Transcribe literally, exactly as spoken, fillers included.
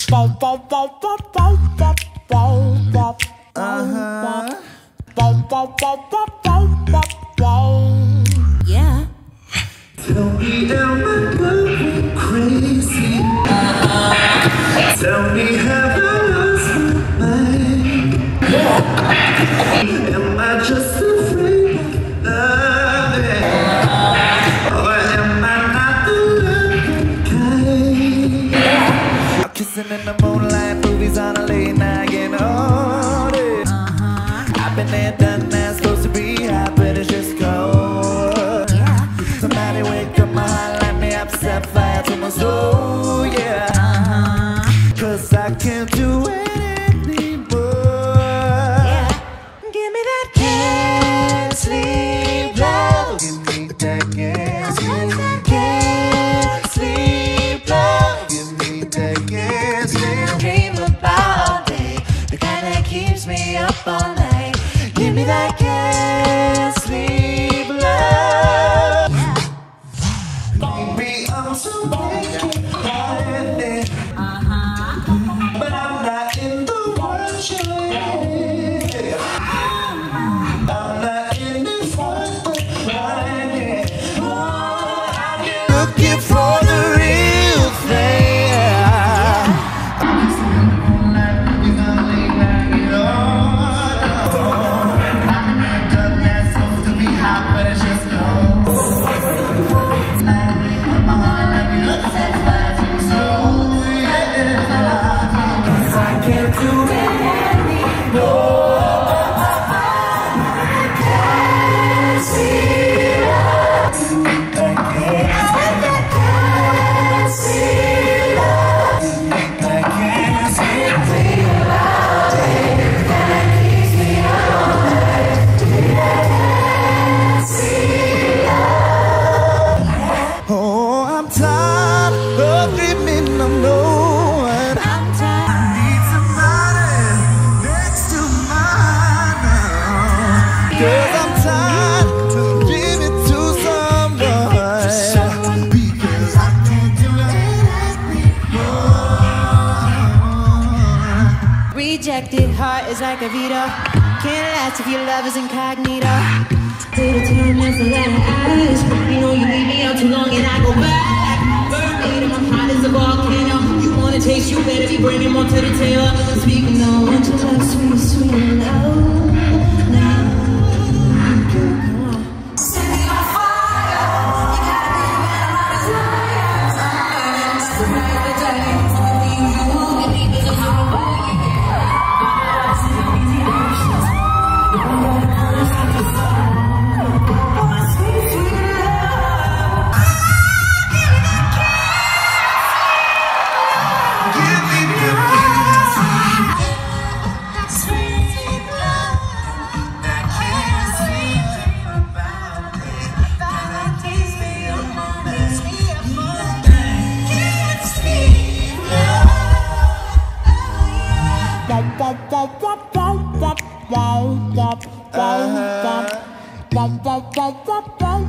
Yeah. Tell me, am I going crazy? Tell me, have I lost my mind? Am I just afraid of loving? Or am I not the loving kind? I'm kissing in the moonlight, movies on a late night, getting older. I've been there, done that, supposed to be hot, but it's just cold. Somebody wake up my heart, light me up, set fire to my soul, yeah. Uh-huh. Cause I can't do it anymore. Yeah. Give me that can't sleep love. Give me that can't sleep. Can't sleep love. Give me that can't sleep. Dream about all day, the kind that keeps me up all night. Give me that can't sleep love. Baby, I'm so wicked, hiding. But I'm not in the rush, yeah. I'm not in this one, but hiding. Oh, I'm looking for the real thing. Rejected heart is like a veto. Can't last if your love is incognito. Little time left a lot of eyes. You know you leave me out too long and I go back. Verbatim, I'm hot as a volcano. You wanna taste, you better be bringing more to the table. Speaking of what you love, sweet, sweet and low. Uh-huh.